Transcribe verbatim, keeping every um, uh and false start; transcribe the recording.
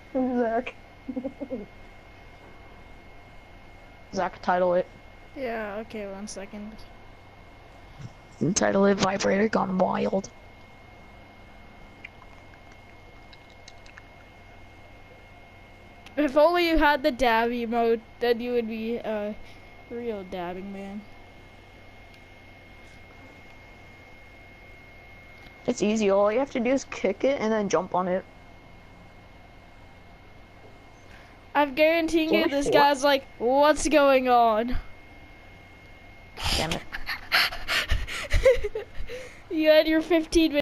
Zach. Zach, title it. Yeah, okay, one second. Title it Vibrator Gone Wild. If only you had the dab emote, then you would be a real dabbing man. It's easy, all you have to do is kick it and then jump on it. I'm guaranteeing you Only this four? guy's like, what's going on? Damn it. You had your fifteen minutes.